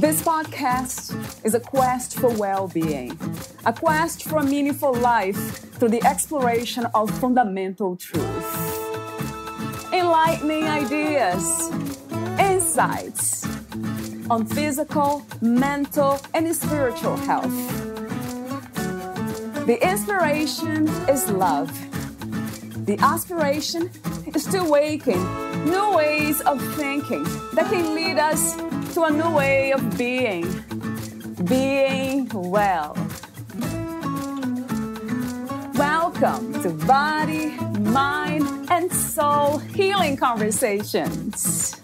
This podcast is a quest for well-being, a quest for a meaningful life through the exploration of fundamental truth. Enlightening ideas, insights on physical, mental, and spiritual health. The inspiration is love. The aspiration is to awaken new ways of thinking that can lead us to a new way of being well. Welcome to Body, Mind, and Soul Healing Conversations.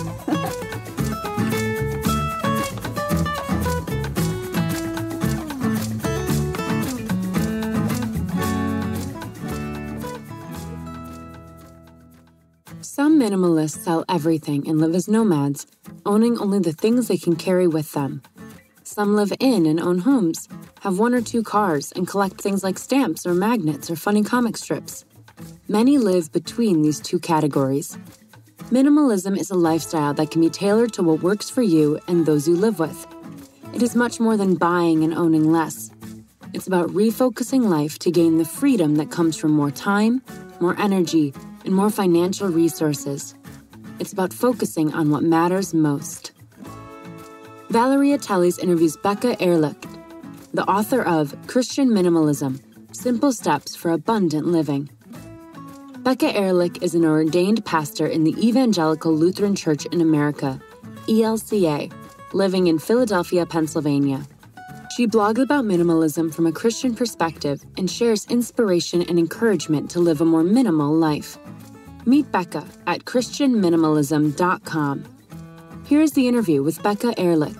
Some minimalists sell everything and live as nomads, owning only the things they can carry with them. Some live in and own homes, have one or two cars, and collect things like stamps or magnets or funny comic strips. Many live between these two categories. Minimalism is a lifestyle that can be tailored to what works for you and those you live with. It is much more than buying and owning less. It's about refocusing life to gain the freedom that comes from more time, more energy, and more financial resources. It's about focusing on what matters most. Valeria Teles interviews Becca Ehrlich, the author of Christian Minimalism: Simple Steps for Abundant Living. Becca Ehrlich is an ordained pastor in the Evangelical Lutheran Church in America, ELCA, living in Philadelphia, Pennsylvania. She blogs about minimalism from a Christian perspective and shares inspiration and encouragement to live a more minimal life. Meet Becca at christianminimalism.com. Here's the interview with Becca Ehrlich.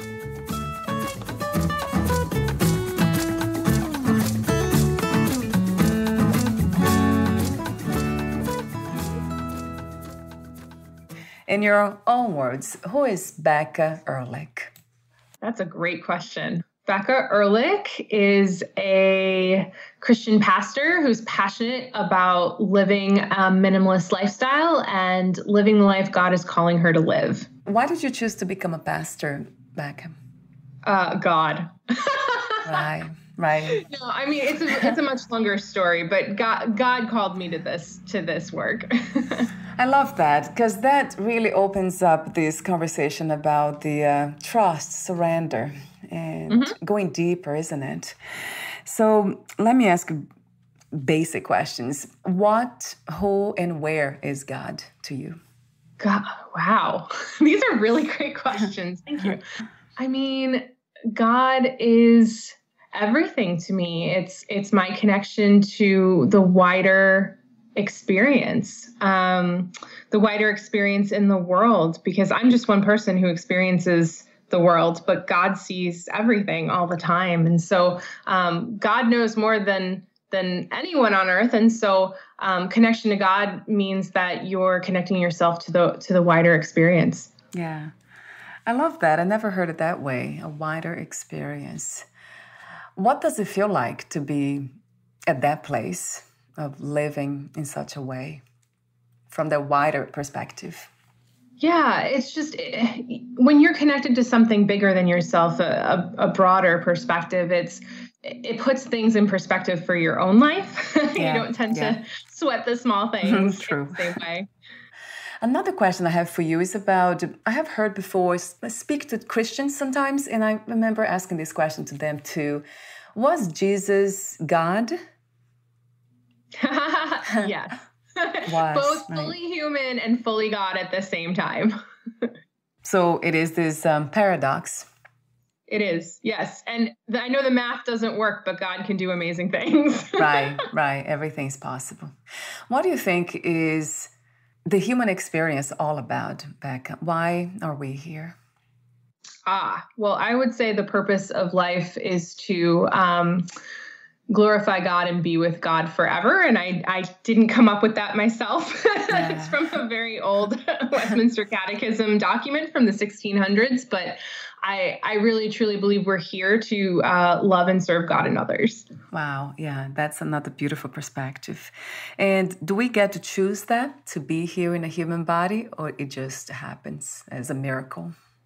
In your own words, who is Becca Ehrlich? That's a great question. Becca Ehrlich is a Christian pastor who's passionate about living a minimalist lifestyle and living the life God is calling her to live. Why did you choose to become a pastor, Becca? God. Right. No, I mean it's a much longer story, but God called me to this work. I love that, because that really opens up this conversation about the trust, surrender, and going deeper, isn't it? So let me ask basic questions. What, who, and where is God to you? God, wow. These are really great questions. Thank you. I mean, God is everything to me. It's my connection to the wider experience, the wider experience in the world, because I'm just one person who experiences the world, but God sees everything all the time. And so God knows more than anyone on earth. And so connection to God means that you're connecting yourself to the wider experience. Yeah, I love that. I never heard it that way, a wider experience. What does it feel like to be at that place of living in such a way from the wider perspective? Yeah, it's just when you're connected to something bigger than yourself, a broader perspective, it puts things in perspective for your own life. You don't tend to sweat the small things True. the same way. Another question I have for you is about, I have heard before, I speak to Christians sometimes, and I remember asking this question to them too. Was Jesus God? Yes. Both fully human and fully God at the same time. So it is this paradox. It is, yes. And I know the math doesn't work, but God can do amazing things. Right. Everything's possible. What do you think is the human experience all about, Becca? Why are we here? Well, I would say the purpose of life is to glorify God and be with God forever. And I didn't come up with that myself. It's from a very old Westminster Catechism document from the 1600s. But I really, truly believe we're here to love and serve God and others. Wow. Yeah, that's another beautiful perspective. And do we get to choose that, to be here in a human body, or it just happens as a miracle?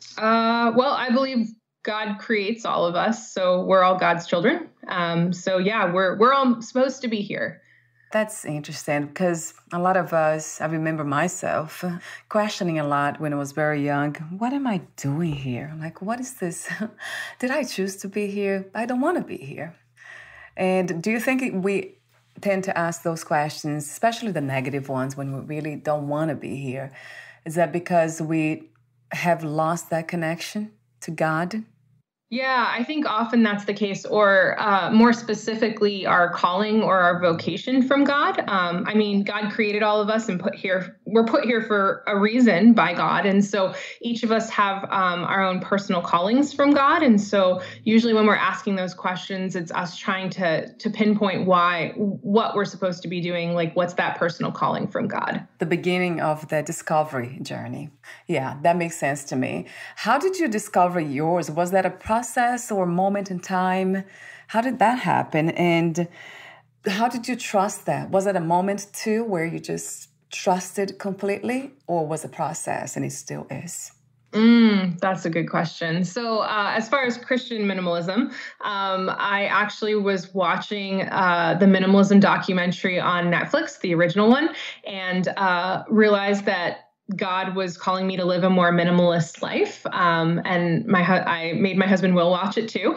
Well, I believe God creates all of us, so we're all God's children. So yeah, we're all supposed to be here. That's interesting because a lot of us, I remember myself questioning a lot when I was very young. What am I doing here? Like, what is this? Did I choose to be here? I don't want to be here. And do you think we tend to ask those questions, especially the negative ones, when we really don't want to be here? Is that because we have lost that connection to God? Yeah, I think often that's the case, or more specifically, our calling or our vocation from God. I mean, God created all of us and we're put here for a reason by God. And so each of us have our own personal callings from God. And so usually when we're asking those questions, it's us trying to pinpoint what we're supposed to be doing, like what's that personal calling from God. The beginning of the discovery journey. Yeah, that makes sense to me. How did you discover yours? Was that a process or moment in time? How did that happen? And how did you trust that? Was it a moment too where you just trusted completely, or was it a process and it still is? That's a good question. So as far as Christian minimalism, I actually was watching the minimalism documentary on Netflix, the original one, and realized that God was calling me to live a more minimalist life. And I made my husband Will watch it too.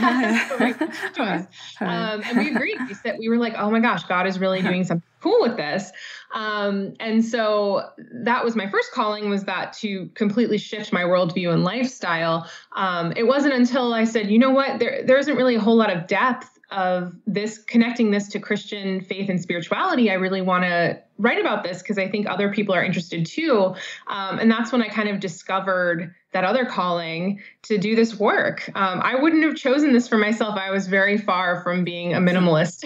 And we agreed. We were like, oh my gosh, God is really doing something cool with this. And so that was my first calling, was that to completely shift my worldview and lifestyle. It wasn't until I said, you know what, there isn't really a whole lot of depth of this, connecting this to Christian faith and spirituality. I really want to write about this because I think other people are interested too. And that's when I kind of discovered that other calling to do this work. I wouldn't have chosen this for myself. I was very far from being a minimalist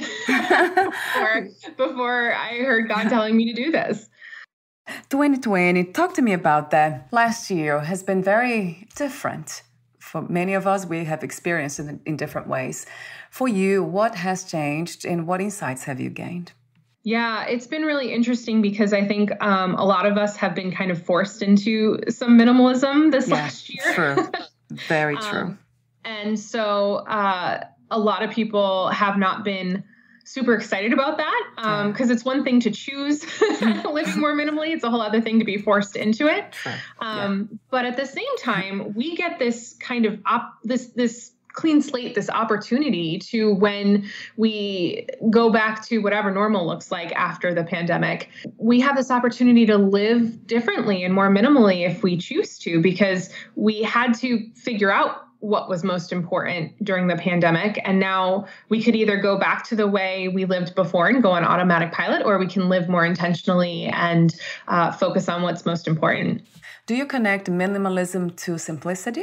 before I heard God telling me to do this. 2020, talk to me about that. Last year has been very different. For many of us, we have experienced it in different ways. For you, what has changed and what insights have you gained? Yeah, it's been really interesting because I think a lot of us have been kind of forced into some minimalism this last year. True. Very true. And so a lot of people have not been super excited about that because it's one thing to choose living more minimally. It's a whole other thing to be forced into it. But at the same time, we get this kind of this clean slate, this opportunity to, when we go back to whatever normal looks like after the pandemic, we have this opportunity to live differently and more minimally if we choose to, because we had to figure out what was most important during the pandemic. And now we could either go back to the way we lived before and go on automatic pilot, or we can live more intentionally and focus on what's most important. Do you connect minimalism to simplicity?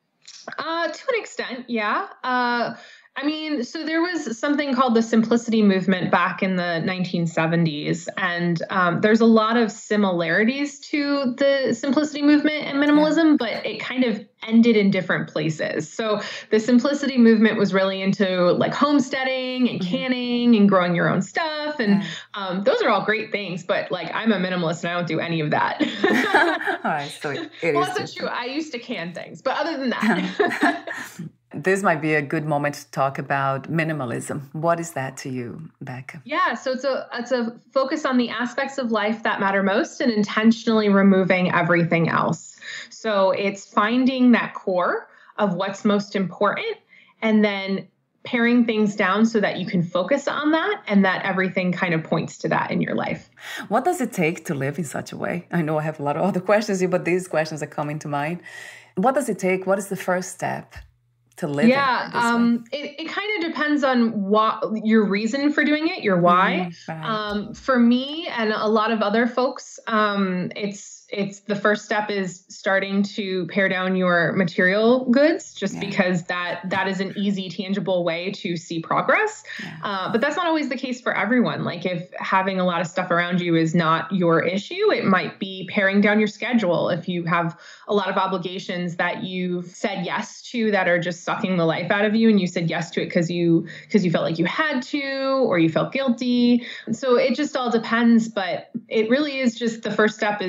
To an extent, yeah. I mean, so there was something called the simplicity movement back in the 1970s, and there's a lot of similarities to the simplicity movement and minimalism, but it kind of ended in different places. So the simplicity movement was really into like homesteading and canning and growing your own stuff. And those are all great things, but like I'm a minimalist and I don't do any of that. All right, so that's true. I used to can things, but other than that. This might be a good moment to talk about minimalism. What is that to you, Becca? Yeah, so it's a focus on the aspects of life that matter most and intentionally removing everything else. So it's finding that core of what's most important and then paring things down so that you can focus on that and that everything kind of points to that in your life. What does it take to live in such a way? I know I have a lot of other questions here, but these questions are coming to mind. What does it take? What is the first step to live? It kind of depends on what your reason for doing it, your why. Right. For me and a lot of other folks, it's the first step is starting to pare down your material goods, just because that is an easy, tangible way to see progress. But that's not always the case for everyone. Like if having a lot of stuff around you is not your issue, it might be paring down your schedule. If you have a lot of obligations that you've said yes to that are just sucking the life out of you, and you said yes to it because you felt like you had to, or you felt guilty. So it just all depends. But it really is just the first step is starting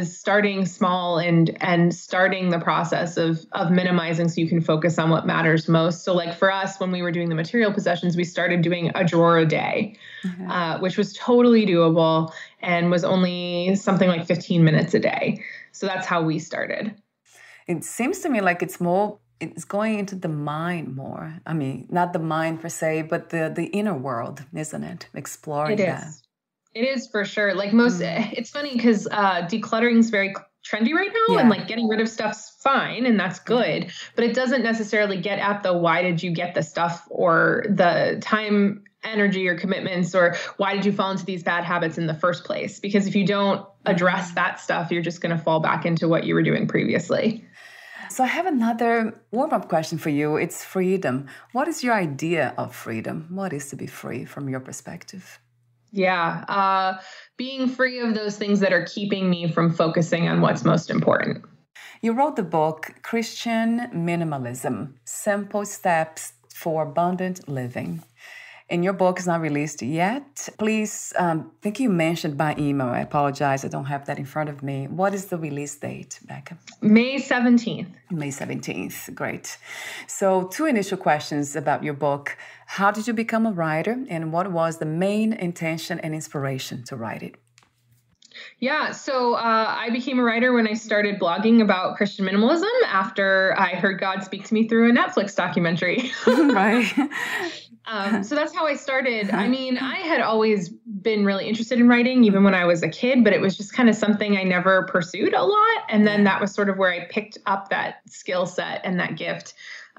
starting small and starting the process of minimizing so you can focus on what matters most. So like for us, when we were doing the material possessions, we started doing a drawer a day, which was totally doable and was only something like 15 minutes a day. So that's how we started. It seems to me like it's going into the mind more. I mean, not the mind per se, but the inner world, isn't it? Exploring that. It is for sure. Like it's funny because decluttering is very trendy right now, and like getting rid of stuff's fine and that's good, but it doesn't necessarily get at the why did you get the stuff, or the time, energy, or commitments, or why did you fall into these bad habits in the first place? Because if you don't address that stuff, you're just going to fall back into what you were doing previously. So I have another warm-up question for you. It's freedom. What is your idea of freedom? What is to be free from your perspective? Yeah, being free of those things that are keeping me from focusing on what's most important. You wrote the book, Christian Minimalism, Simple Steps for Abundant Living. And your book is not released yet. Please, I think you mentioned by email. I apologize, I don't have that in front of me. What is the release date, Becca? May 17th. May 17th, great. So 2 initial questions about your book. How did you become a writer? And what was the main intention and inspiration to write it? Yeah, so I became a writer when I started blogging about Christian minimalism after I heard God speak to me through a Netflix documentary. Right. So that's how I started. I mean, I had always been really interested in writing, even when I was a kid, but it was just kind of something I never pursued a lot. And then that was sort of where I picked up that skill set and that gift.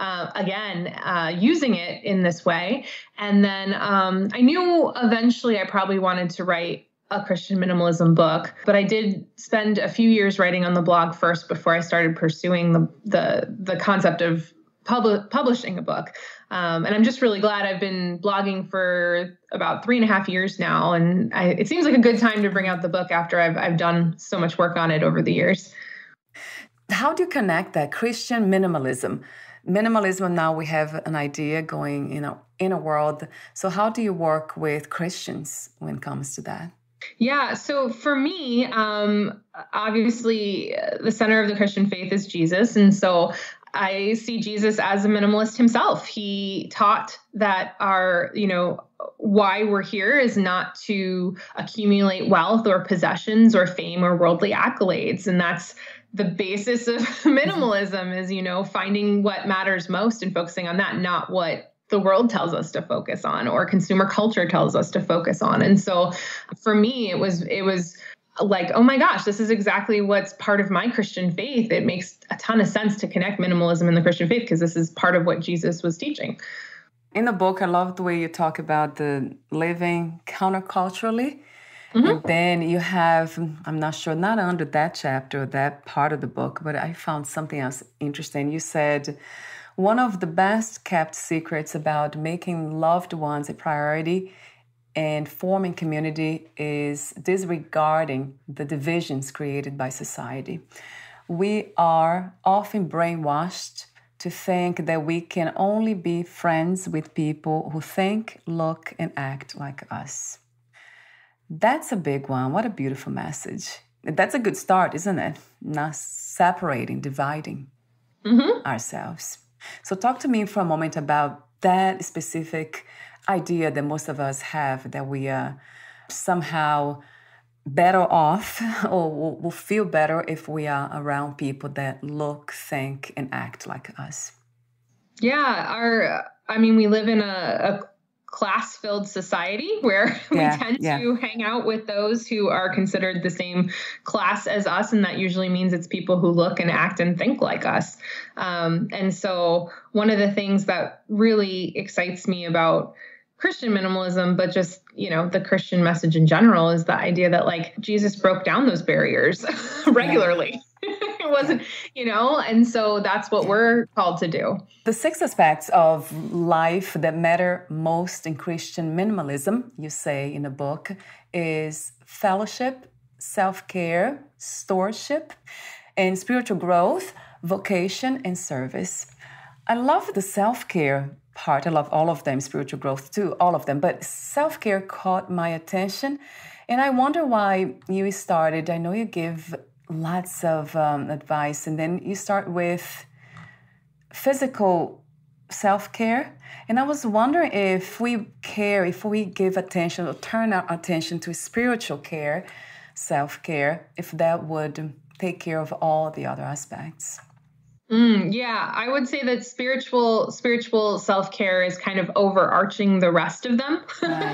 Using it in this way. And then I knew eventually I probably wanted to write a Christian minimalism book, but I did spend a few years writing on the blog first before I started pursuing the concept of publishing a book. And I'm just really glad. I've been blogging for about 3.5 years now, and it seems like a good time to bring out the book after I've done so much work on it over the years. How do you connect that Christian minimalism? Minimalism, now we have an idea going in a world. So how do you work with Christians when it comes to that? Yeah. So for me, obviously the center of the Christian faith is Jesus. And so I see Jesus as a minimalist himself. He taught that why we're here is not to accumulate wealth or possessions or fame or worldly accolades. And that's the basis of minimalism is, finding what matters most and focusing on that, not what the world tells us to focus on or consumer culture tells us to focus on. And so for me, it was like, oh my gosh, this is exactly what's part of my Christian faith. It makes a ton of sense to connect minimalism and the Christian faith because this is part of what Jesus was teaching. In the book, I love the way you talk about the living counterculturally. Mm-hmm. And then you have, I'm not sure, not under that chapter, that part of the book, but I found something else interesting. You said, one of the best kept secrets about making loved ones a priority and forming community is disregarding the divisions created by society. We are often brainwashed to think that we can only be friends with people who think, look, and act like us. That's a big one. What a beautiful message. That's a good start, isn't it? Not separating, dividing ourselves. So talk to me for a moment about that specific idea that most of us have, that we are somehow better off or will feel better if we are around people that look, think, and act like us. Yeah, we live in a class-filled society where we tend to hang out with those who are considered the same class as us. And that usually means it's people who look and act and think like us. And so one of the things that really excites me about Christian minimalism, but just, the Christian message in general, is the idea that like Jesus broke down those barriers regularly. It wasn't, and so that's what we're called to do. The 6 aspects of life that matter most in Christian minimalism, you say in the book, is fellowship, self-care, stewardship, and spiritual growth, vocation, and service. I love the self-care part. I love all of them, spiritual growth too, all of them. But self-care caught my attention. And I wonder why you started, I know you give lots of advice. And then you start with physical self-care. And I was wondering if we give attention or turn our attention to spiritual care, self-care, if that would take care of all the other aspects. Yeah, I would say that spiritual self-care is kind of overarching the rest of them.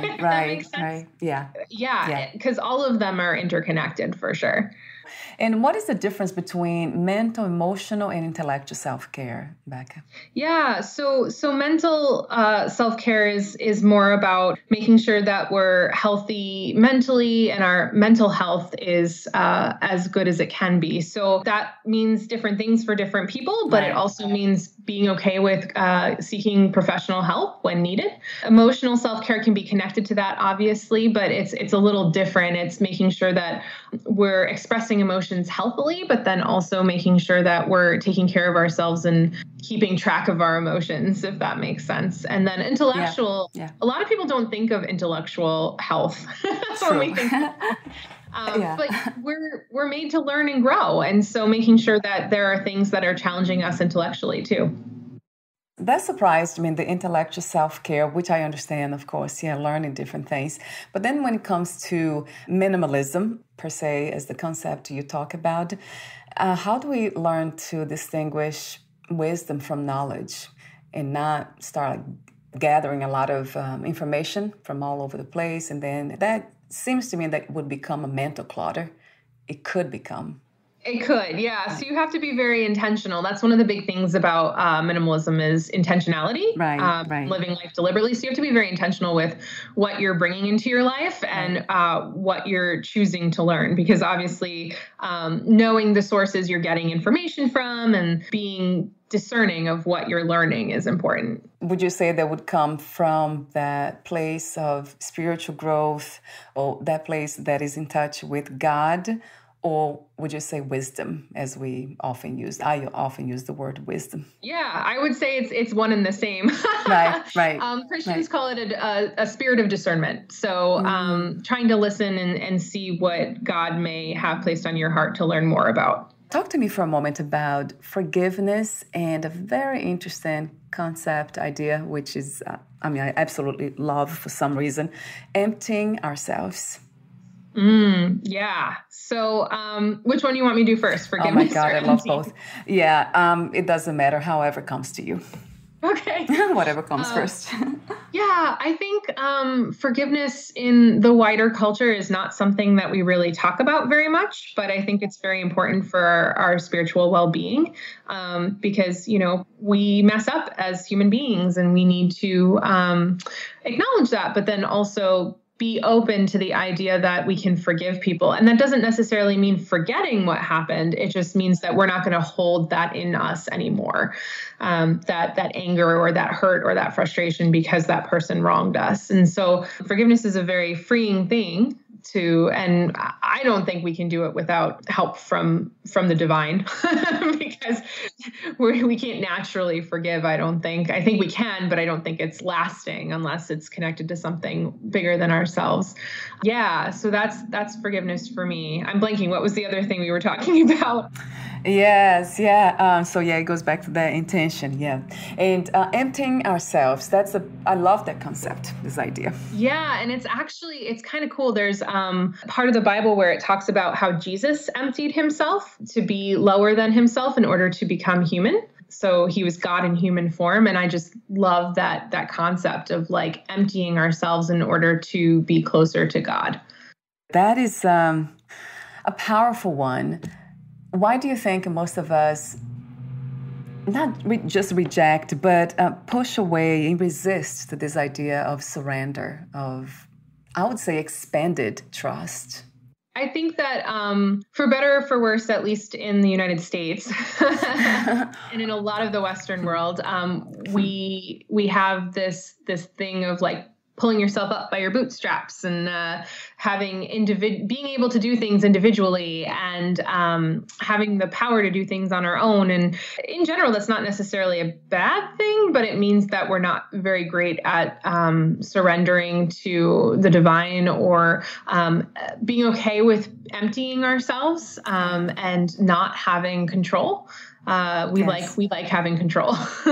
Right. Yeah, because all of them are interconnected for sure. And what is the difference between mental, emotional, and intellectual self-care, Becca? Yeah, so mental self-care is more about making sure that we're healthy mentally and our mental health is as good as it can be. So that means different things for different people, but it also means being okay with seeking professional help when needed. Emotional self-care can be connected to that, obviously, but it's a little different. It's making sure that we're expressing emotions healthily, but then also making sure that we're taking care of ourselves and keeping track of our emotions, if that makes sense. And then intellectual, a lot of people don't think of intellectual health when we think but we're made to learn and grow. And so making sure that there are things that are challenging us intellectually too. That surprised me, the intellectual self-care, which I understand, of course, learning different things. But then when it comes to minimalism, per se, as the concept you talk about, how do we learn to distinguish wisdom from knowledge and not start gathering a lot of information from all over the place? And then that seems to me that would become a mental clutter. It could become. It could, yeah. So you have to be very intentional. That's one of the big things about minimalism is intentionality, living life deliberately. So you have to be very intentional with what you're bringing into your life and what you're choosing to learn, because obviously knowing the sources you're getting information from and being discerning of what you're learning is important. Would you say that would come from that place of spiritual growth or that place that is in touch with God? Or would you say wisdom, as we often use? I often use the word wisdom. Yeah, I would say it's one and the same. Right. Christians call it a spirit of discernment. So trying to listen and see what God may have placed on your heart to learn more about. Talk to me for a moment about forgiveness and a very interesting concept, idea, which is, I absolutely love for some reason, emptying ourselves. Yeah. So, which one do you want me to do first? Forgiveness? Oh my God, I love both. Yeah. It doesn't matter, however comes to you. Okay. Whatever comes first. Yeah, I think forgiveness in the wider culture is not something that we really talk about very much, but I think it's very important for our spiritual well-being because, we mess up as human beings and we need to acknowledge that, but then also be open to the idea that we can forgive people. And that doesn't necessarily mean forgetting what happened. It just means that we're not going to hold that in us anymore, that anger or that hurt or that frustration because that person wronged us. And so forgiveness is a very freeing thing and I don't think we can do it without help from the divine because we can't naturally forgive. I don't think. I think we can, but I don't think it's lasting unless it's connected to something bigger than ourselves. Yeah. So that's forgiveness for me. I'm blanking. What was the other thing we were talking about? Yes, yeah. It goes back to the intention, yeah. And emptying ourselves, I love that concept, this idea. Yeah, and it's kind of cool. There's part of the Bible where it talks about how Jesus emptied himself to be lower than himself in order to become human. So he was God in human form. And I just love that concept of like emptying ourselves in order to be closer to God. That is a powerful one. Why do you think most of us not just reject, but push away and resist to this idea of surrender, of, I would say, expanded trust? I think that for better or for worse, at least in the United States and in a lot of the Western world, we have this thing of like pulling yourself up by your bootstraps and being able to do things individually and having the power to do things on our own. And in general, that's not necessarily a bad thing, but it means that we're not very great at surrendering to the divine or being okay with emptying ourselves and not having control. We like having control.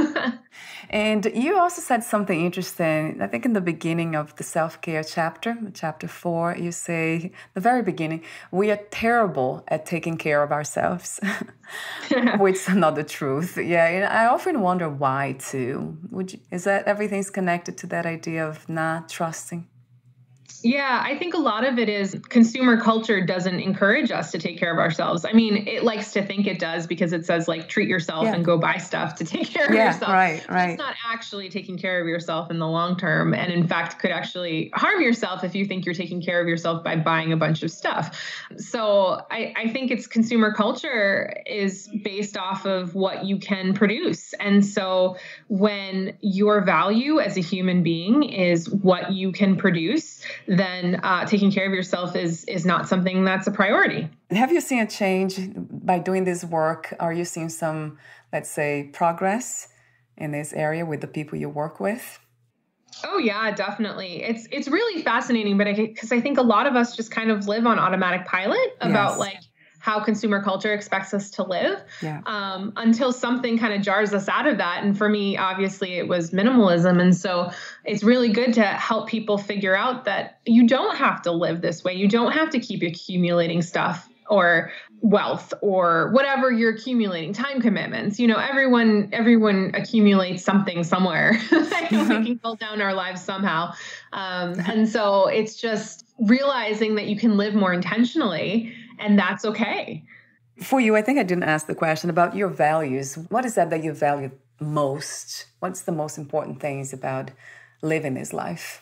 And you also said something interesting. I think in the beginning of the self-care chapter 4, you say, the very beginning, we are terrible at taking care of ourselves, which is not the truth. Yeah, and I often wonder why too. Is that everything's connected to that idea of not trusting? Yeah, I think a lot of it is consumer culture doesn't encourage us to take care of ourselves. I mean, it likes to think it does because it says like treat yourself and go buy stuff to take care of yourself. Right. It's not actually taking care of yourself in the long term. And in fact, could actually harm yourself if you think you're taking care of yourself by buying a bunch of stuff. So I think it's consumer culture is based off of what you can produce. And so when your value as a human being is what you can produce, then taking care of yourself is not something that's a priority. Have you seen a change by doing this work? Are you seeing some, let's say, progress in this area with the people you work with? Oh yeah, definitely. It's really fascinating, but because I think a lot of us just kind of live on automatic pilot about like how consumer culture expects us to live until something kind of jars us out of that. And for me, obviously, it was minimalism. And so it's really good to help people figure out that you don't have to live this way. You don't have to keep accumulating stuff or wealth or whatever you're accumulating, time commitments. You know, everyone accumulates something somewhere. We can build down our lives somehow. And so it's just realizing that you can live more intentionally, and that's okay. For you, I think I didn't ask the question about your values. What is that you value most? What's the most important things about living this life?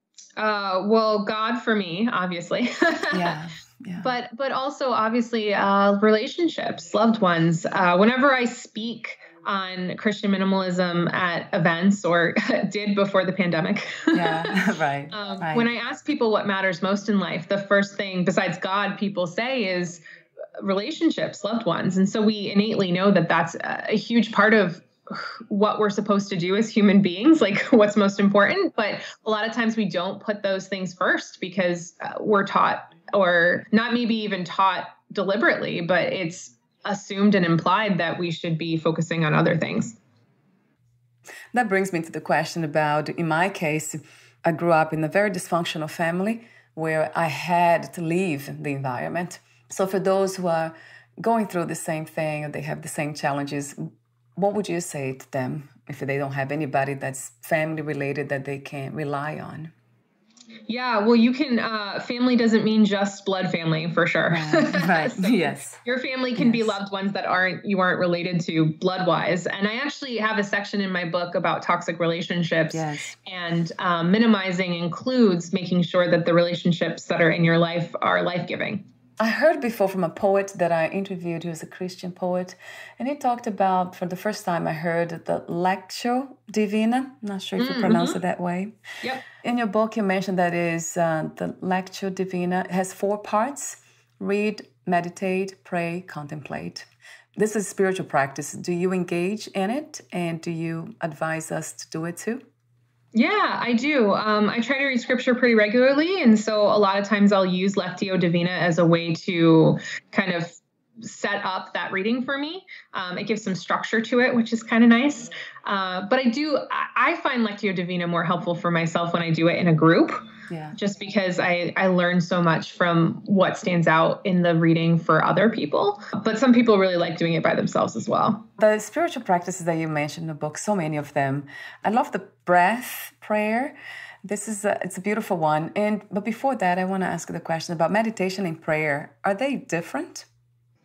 Well, God for me, obviously. Yeah. But also obviously relationships, loved ones. Whenever I speak on Christian minimalism at events or did before the pandemic. Right. When I ask people what matters most in life, the first thing besides God people say is relationships, loved ones. And so we innately know that that's a huge part of what we're supposed to do as human beings, like what's most important. But a lot of times we don't put those things first because we're taught, or not maybe even taught deliberately, but it's assumed and implied that we should be focusing on other things. That brings me to the question about, in my case, I grew up in a very dysfunctional family where I had to leave the environment. So for those who are going through the same thing, or they have the same challenges, what would you say to them if they don't have anybody that's family related that they can rely on? Yeah, well, you can, family doesn't mean just blood family for sure. Right. So yes. Your family can be loved ones that you aren't related to blood wise. And I actually have a section in my book about toxic relationships. Yes. And minimizing includes making sure that the relationships that are in your life are life-giving. I heard before from a poet that I interviewed who's a Christian poet, and he talked about, for the first time I heard, the Lectio Divina. I'm not sure if you pronounce it that way. Yep. In your book, you mentioned that is the Lectio Divina. It has 4 parts: read, meditate, pray, contemplate. This is spiritual practice. Do you engage in it, and do you advise us to do it too? Yeah, I do. I try to read scripture pretty regularly. And so a lot of times I'll use Lectio Divina as a way to kind of set up that reading for me. It gives some structure to it, which is kind of nice. But I find Lectio Divina more helpful for myself when I do it in a group. Yeah. Just because I learn so much from what stands out in the reading for other people. But some people really like doing it by themselves as well. The spiritual practices that you mentioned in the book, so many of them. I love the breath prayer. It's a beautiful one. But before that, I want to ask you the question about meditation and prayer. Are they different?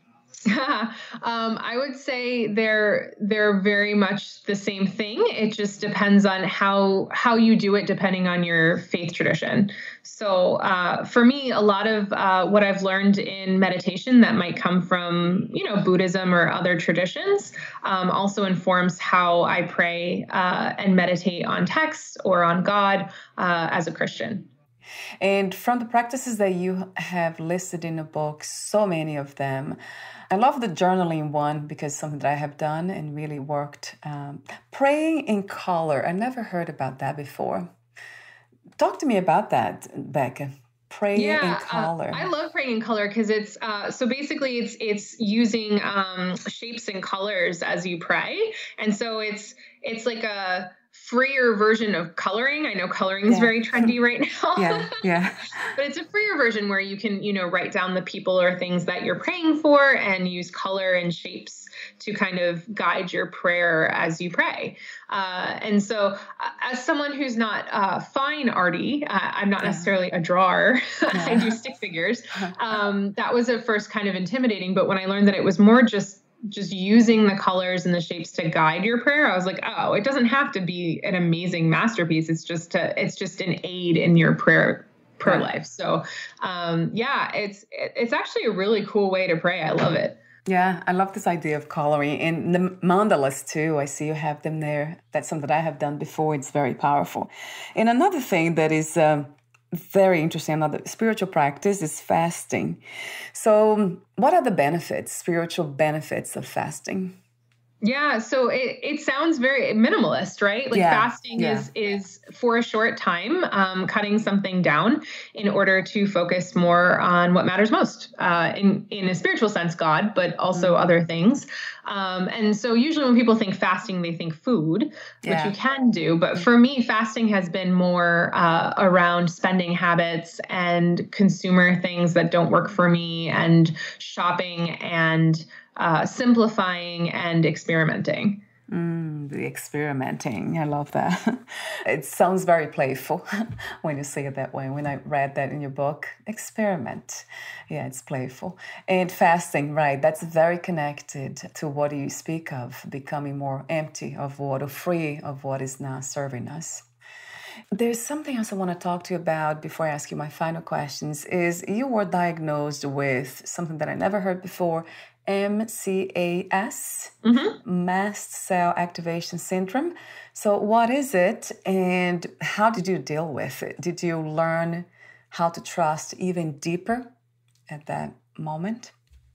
I would say they're very much the same thing. It just depends on how you do it, depending on your faith tradition. So for me, a lot of what I've learned in meditation that might come from Buddhism or other traditions also informs how I pray and meditate on text or on God as a Christian. And from the practices that you have listed in the book, so many of them, I love the journaling one because it's something that I have done and really worked. Praying in color. I never heard about that before. Talk to me about that, Becca. Praying in color. I love praying in color because it's so basically it's using shapes and colors as you pray, and so it's like a freer version of coloring. I know coloring is very trendy right now. Yeah. But it's a freer version where you can, write down the people or things that you're praying for and use color and shapes to kind of guide your prayer as you pray. And so as someone who's not fine arty, I'm not necessarily a drawer. I do stick figures. That was at first kind of intimidating. But when I learned that it was more just using the colors and the shapes to guide your prayer, I was like, oh, it doesn't have to be an amazing masterpiece. It's just an aid in your prayer life. So, it's actually a really cool way to pray. I love it. Yeah, I love this idea of coloring. And the mandalas too, I see you have them there. That's something that I have done before. It's very powerful. And another thing that is very interesting, another spiritual practice is fasting. So what are the benefits, spiritual benefits of fasting? Yeah, so it sounds very minimalist, right? Like fasting is for a short time, cutting something down in order to focus more on what matters most, in a spiritual sense, God, but also other things. And so usually when people think fasting, they think food, which you can do. But for me, fasting has been more around spending habits and consumer things that don't work for me, and shopping and simplifying and experimenting. The experimenting. I love that. It sounds very playful when you say it that way. When I read that in your book, experiment. Yeah, it's playful. And fasting, right, that's very connected to what you speak of, becoming more empty of what, or free of what is not serving us. There's something else I want to talk to you about before I ask you my final questions, is you were diagnosed with something that I never heard before, MCAS, mast cell activation syndrome. So what is it and how did you deal with it? Did you learn how to trust even deeper at that moment?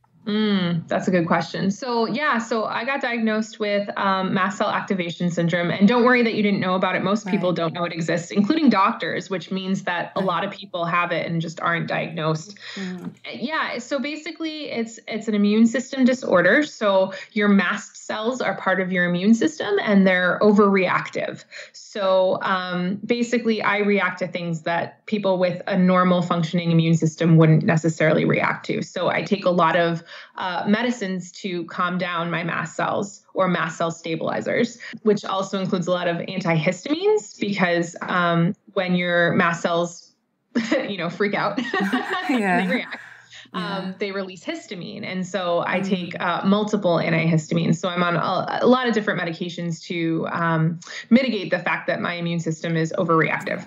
That's a good question. So I got diagnosed with mast cell activation syndrome, and don't worry that you didn't know about it. Most people don't know it exists, including doctors, which means that a lot of people have it and just aren't diagnosed. Yeah. So basically it's an immune system disorder. So your mast cells are part of your immune system and they're overreactive. So basically I react to things that people with a normal functioning immune system wouldn't necessarily react to. So I take a lot of medicines to calm down my mast cells, or mast cell stabilizers, which also includes a lot of antihistamines, because when your mast cells, freak out, they react. They release histamine. And so I take multiple antihistamines. So I'm on a lot of different medications to mitigate the fact that my immune system is overreactive.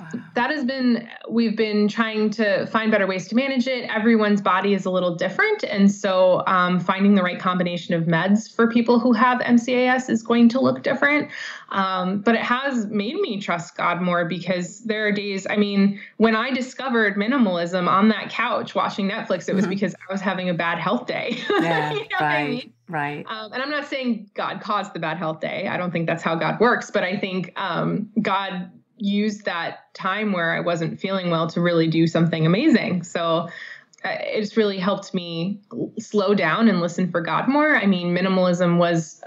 We've been trying to find better ways to manage it. Everyone's body is a little different. And so finding the right combination of meds for people who have MCAS is going to look different. But it has made me trust God more, because there are days, when I discovered minimalism on that couch watching Netflix, it was because I was having a bad health day. Yeah, right. And I'm not saying God caused the bad health day. I don't think that's how God works, but I think God used that time where I wasn't feeling well to really do something amazing. So it's really helped me slow down and listen for God more. Minimalism was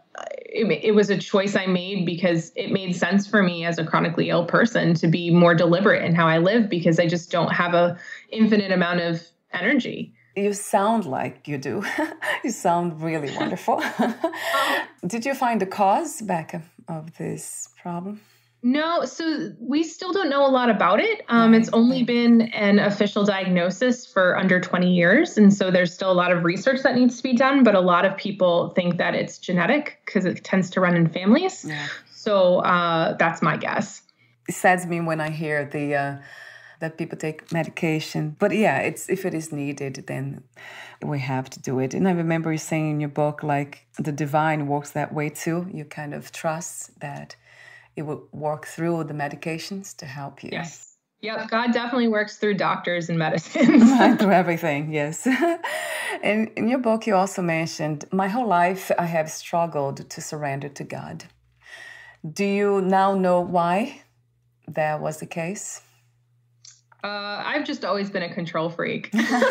it was a choice I made because it made sense for me as a chronically ill person to be more deliberate in how I live, because I just don't have an infinite amount of energy. You sound like you do. You sound really wonderful. Did you find the cause, Becca, of this problem? No, so we still don't know a lot about it. It's only been an official diagnosis for under 20 years. And so there's still a lot of research that needs to be done. But a lot of people think that it's genetic because it tends to run in families. Yeah. So that's my guess. It saddens me when I hear that people take medication. But yeah, if it is needed, then we have to do it. And I remember you saying in your book, like, the divine works that way too. You kind of trust that it will work through the medications to help you. Yes. Yep. God definitely works through doctors and medicines. Through everything, yes. And in your book, you also mentioned, my whole life I have struggled to surrender to God. Do you now know why that was the case? I've just always been a control freak.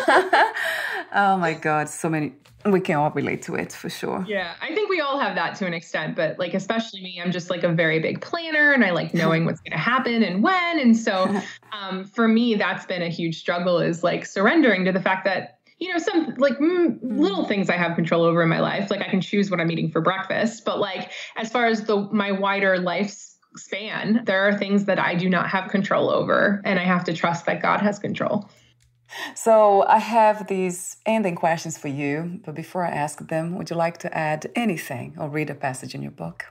Oh my God, so many. We can all relate to it for sure. Yeah, I think we all have that to an extent, but like, especially me, I'm just like a very big planner and I like knowing what's going to happen and when. And so for me, that's been a huge struggle, is like surrendering to the fact that, some like little things I have control over in my life. Like I can choose what I'm eating for breakfast, but like, as far as my wider lifespan, there are things that I do not have control over, and I have to trust that God has control. So I have these ending questions for you, but before I ask them, would you like to add anything or read a passage in your book?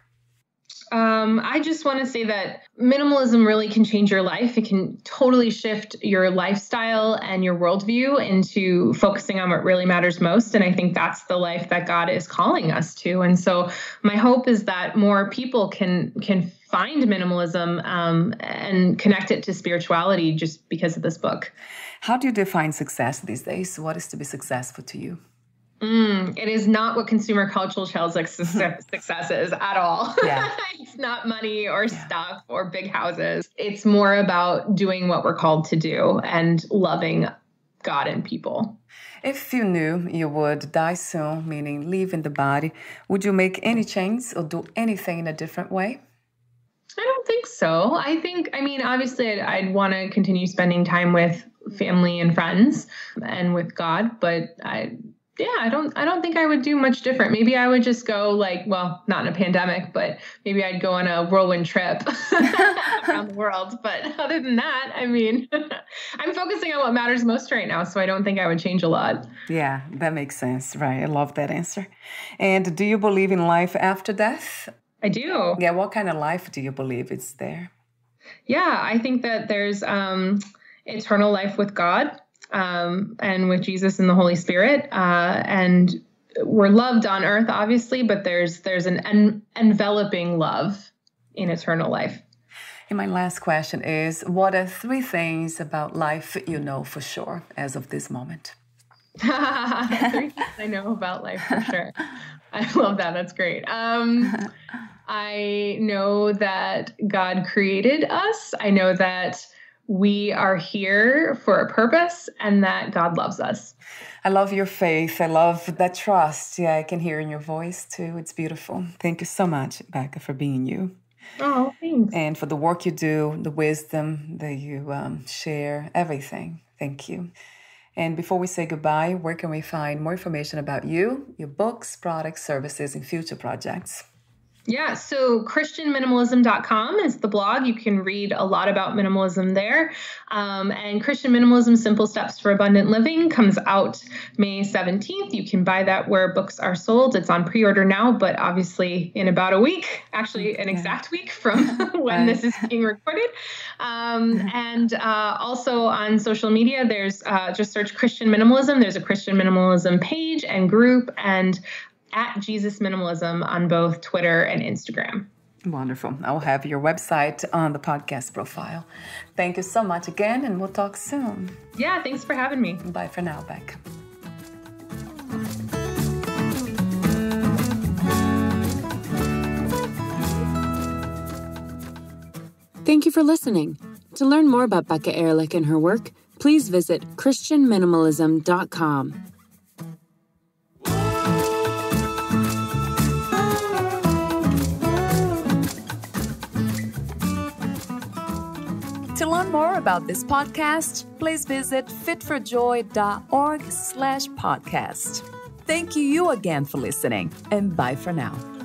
I just want to say that minimalism really can change your life. It can totally shift your lifestyle and your worldview into focusing on what really matters most. And I think that's the life that God is calling us to. And so my hope is that more people can find minimalism and connect it to spirituality just because of this book. How do you define success these days? What is to be successful to you? It is not what consumer culture tells us success is at all. Yeah. It's not money or stuff or big houses. It's more about doing what we're called to do and loving God and people. If you knew you would die soon, meaning leaving the body, would you make any change or do anything in a different way? I don't think so. Obviously I'd want to continue spending time with family and friends and with God, but I don't think I would do much different. Maybe I would just go not in a pandemic, but maybe I'd go on a whirlwind trip around the world. But other than that, I'm focusing on what matters most right now. So I don't think I would change a lot. Yeah, that makes sense. Right. I love that answer. And do you believe in life after death? I do. Yeah. What kind of life do you believe is there? Yeah, I think that there's eternal life with God. And with Jesus and the Holy Spirit. And we're loved on earth, obviously, but there's an enveloping love in eternal life. And my last question is, what are 3 things about life you know for sure as of this moment? 3 things I know about life for sure. I love that. That's great. I know that God created us. I know that we are here for a purpose and that God loves us. I love your faith. I love that trust. Yeah, I can hear in your voice too. It's beautiful. Thank you so much, Becca, for being you. Oh, thanks. And for the work you do, the wisdom that you share, everything. Thank you. And before we say goodbye, where can we find more information about you, your books, products, services, and future projects? Yeah, so ChristianMinimalism.com is the blog. You can read a lot about minimalism there. And Christian Minimalism, Simple Steps for Abundant Living comes out May 17th. You can buy that where books are sold. It's on pre-order now, but obviously in about a week, actually an exact week from when this is being recorded. And also on social media, there's just search Christian Minimalism. There's a Christian Minimalism page and group, and at Jesus Minimalism on both Twitter and Instagram. Wonderful. I'll have your website on the podcast profile. Thank you so much again, and we'll talk soon. Yeah, thanks for having me. Bye for now, Beck. Thank you for listening. To learn more about Becca Ehrlich and her work, please visit ChristianMinimalism.com. To learn more about this podcast, please visit fitforjoy.org/podcast. Thank you again for listening, and bye for now.